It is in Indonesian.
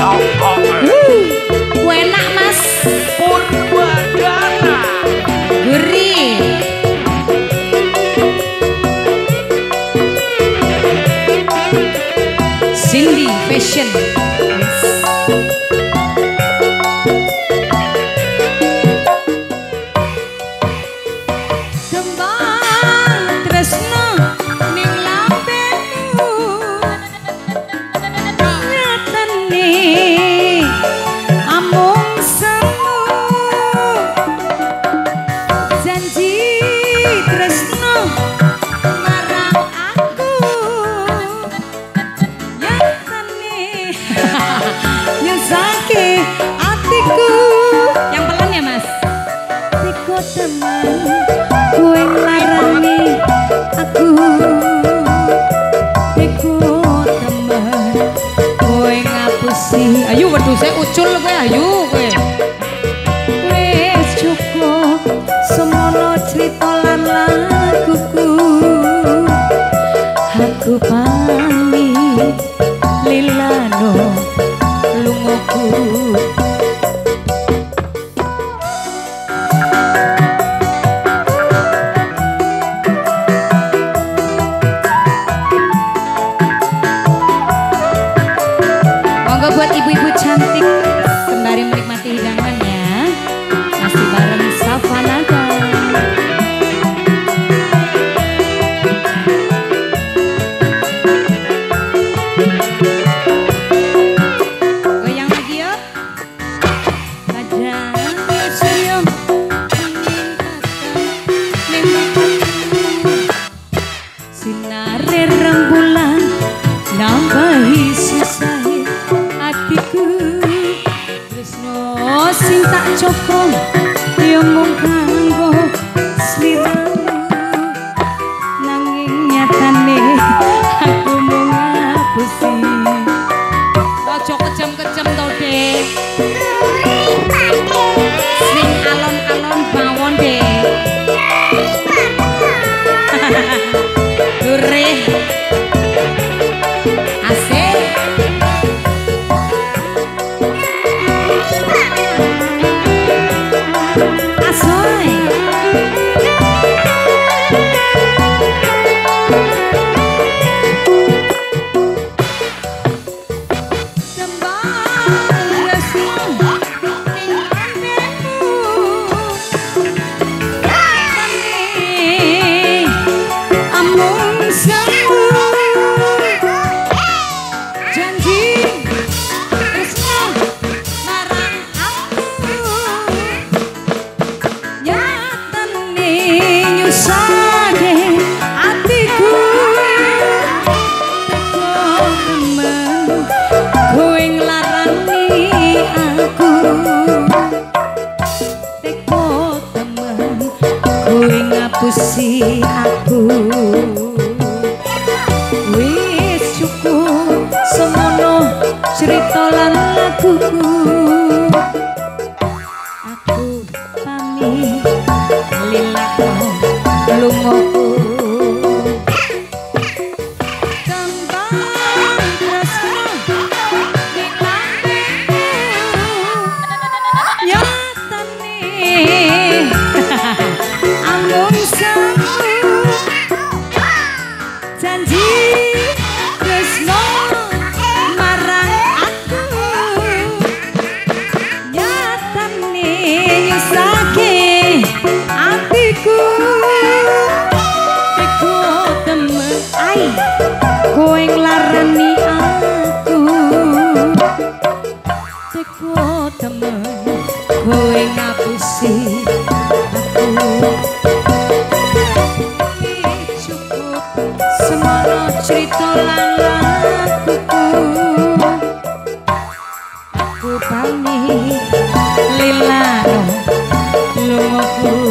Enak Mas Purbadana gurih. Cindy Fashion. Kembang tresno ning lambemu nyatane amung semu janji tresno marang aku nyatane nyesake atiku. Yang pelan ya Mas. Tiko teman kowe nglarani aku. Tiko teman kowe ngapusi. Ayo wedhuse ucul kowe ayo kowe. Wis cukup semono crita lan laguku. Aku pamit lilano lungaku. Monggo buat ibu-ibu cantik sembari menikmati hidangannya masih bareng Savanaga. Goyang lagi yuk. Ada senyum sinare rembulan nambahi susahe atiku. Tresno sing tak cokong ya mung kanggo sliramu nanging nyatane aku mung ngapusi. Ojo kejem-kejem to Dek, sing alon-alon bawon Dek. Gurih asik. Asoy Sembang resmi ning lambemu. Amung semu janji tresno marang aku. Nyatane nyusake atiku. Teko temen kowe nglarani aku. Teko temen kowe ngapusi aku. Wis cukup semono cerita lan laguku. Aku pamit lilano lungaku. Kembang tresno ning lambemu nyatane amung semu janji tresno marang aku. Nyatane nyusake atiku. Teko temen ai kowe nglarani aku. Teko temen kowe ngapusi aku. Cukup semono cerita lan laguku. Aku pamit lilano lungaku.